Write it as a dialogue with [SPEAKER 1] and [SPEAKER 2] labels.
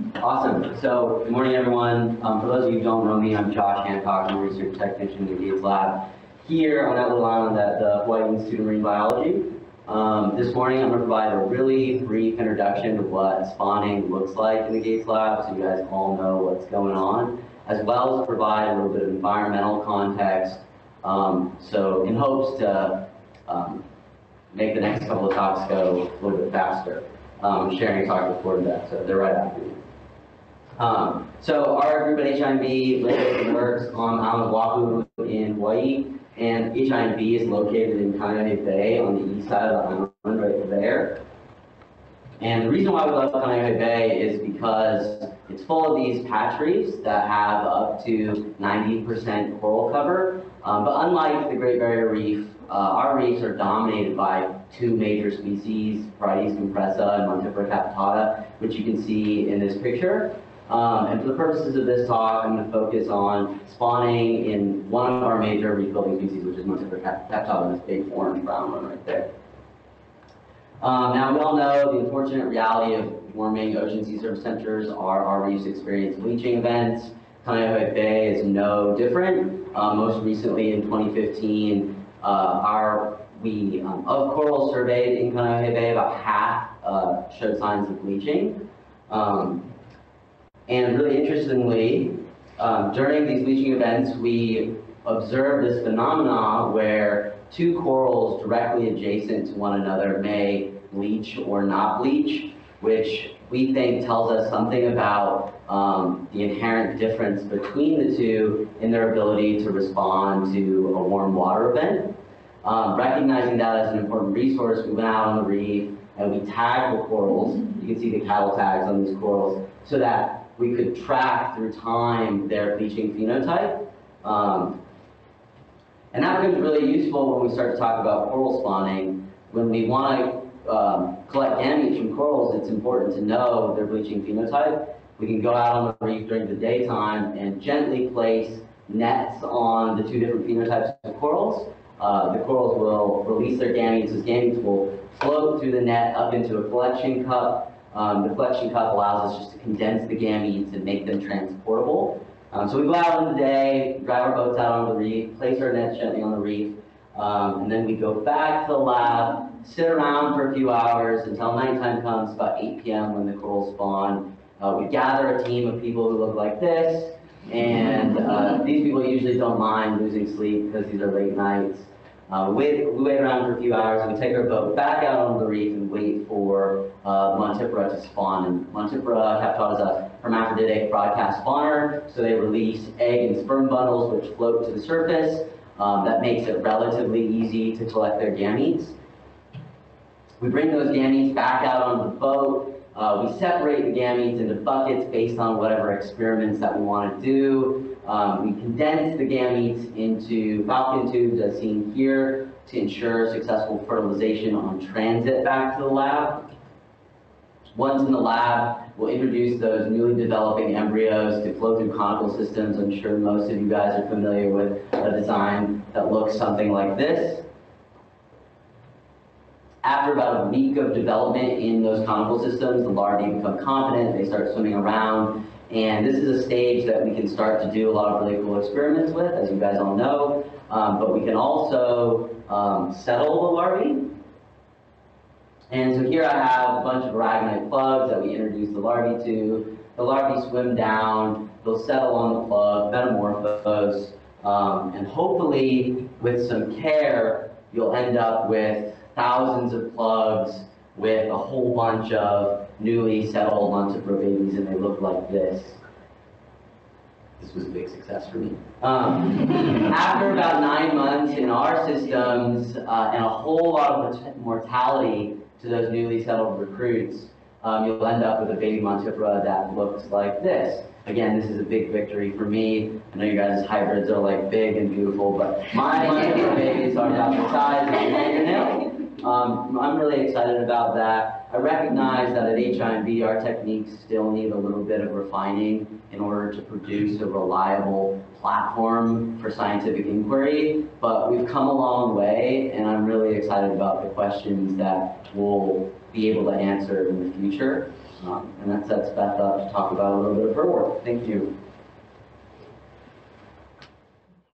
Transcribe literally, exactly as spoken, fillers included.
[SPEAKER 1] Awesome. So, good morning, everyone. Um, for those of you who don't know me, I'm Josh Hancock. I'm a research technician in the Gates Lab here on that little island at the Hawaii Institute of Marine Biology. Um, this morning, I'm going to provide a really brief introduction to what spawning looks like in the Gates Lab, so you guys all know what's going on, as well as provide a little bit of environmental context, um, so in hopes to um, make the next couple of talks go a little bit faster. Um, sharing a talk before that, so they're right after you. Um, so our group at H I M B lives and works on Island Oahu in Hawaii, and H I M B is located in Kaneohe Bay on the east side of the island right there. And the reason why we love Kaneohe Bay is because it's full of these patch reefs that have up to ninety percent coral cover, um, but unlike the Great Barrier Reef, uh, our reefs are dominated by two major species, Parietes compressa and Montipora capitata, which you can see in this picture. Um, and for the purposes of this talk, I'm going to focus on spawning in one of our major reef-building species, which is Montipora capitata, this big orange brown one right there. Um, now, we all know the unfortunate reality of warming ocean sea surface temperatures are our reefs experience bleaching events. Kaneohe Bay is no different. Uh, most recently in twenty fifteen, uh, our we um, of corals surveyed in Kaneohe Bay, about half uh, showed signs of bleaching. Um, And really interestingly, um, during these bleaching events, we observed this phenomena where two corals directly adjacent to one another may bleach or not bleach, which we think tells us something about um, the inherent difference between the two in their ability to respond to a warm water event. Um, recognizing that as an important resource, we went out on the reef and we tagged the corals. You can see the cattle tags on these corals, so that we could track through time their bleaching phenotype. Um, and that becomes really useful when we start to talk about coral spawning. When we want to um, collect gametes from corals, it's important to know their bleaching phenotype. We can go out on the reef during the daytime and gently place nets on the two different phenotypes of corals. Uh, the corals will release their gametes. Those gametes will float through the net up into a collection cup. Um, the collection cup allows us just to condense the gametes and make them transportable. Um, so we go out in the day, drive our boats out on the reef, place our nets gently on the reef, um, and then we go back to the lab, sit around for a few hours until nighttime comes, about eight P M when the corals spawn. Uh, we gather a team of people who look like this, and uh, these people usually don't mind losing sleep because these are late nights. Uh, we, wait, we wait around for a few hours, and we take our boat back out on the reef and wait for uh, Montipora to spawn. And Montipora capitata is a hermaphroditic broadcast spawner, so they release egg and sperm bundles which float to the surface. Um, that makes it relatively easy to collect their gametes. We bring those gametes back out on the boat. Uh, we separate the gametes into buckets based on whatever experiments that we want to do. Um, we condense the gametes into falcon tubes, as seen here, to ensure successful fertilization on transit back to the lab. Once in the lab, we'll introduce those newly developing embryos to flow through conical systems. I'm sure most of you guys are familiar with a design that looks something like this. After about a week of development in those conical systems, the larvae become confident, they start swimming around, and this is a stage that we can start to do a lot of really cool experiments with, as you guys all know, um, but we can also um, settle the larvae. And so here I have a bunch of aragonite plugs that we introduce the larvae to. The larvae swim down, they'll settle on the plug, metamorphose, um, and hopefully with some care, you'll end up with thousands of plugs with a whole bunch of newly settled Montipora babies, and they look like this. This was a big success for me. Um, after about nine months in our systems uh, and a whole lot of mortality to those newly settled recruits, um, you'll end up with a baby Montipora that looks like this. Again, this is a big victory for me. I know you guys' hybrids are like big and beautiful, but my Montipora babies are about the size of your fingernail. Um, I'm really excited about that. I recognize that at H I M B our techniques still need a little bit of refining in order to produce a reliable platform for scientific inquiry, but we've come a long way, and I'm really excited about the questions that we'll be able to answer in the future. Um, and that sets Beth up to talk about a little bit of her work. Thank you.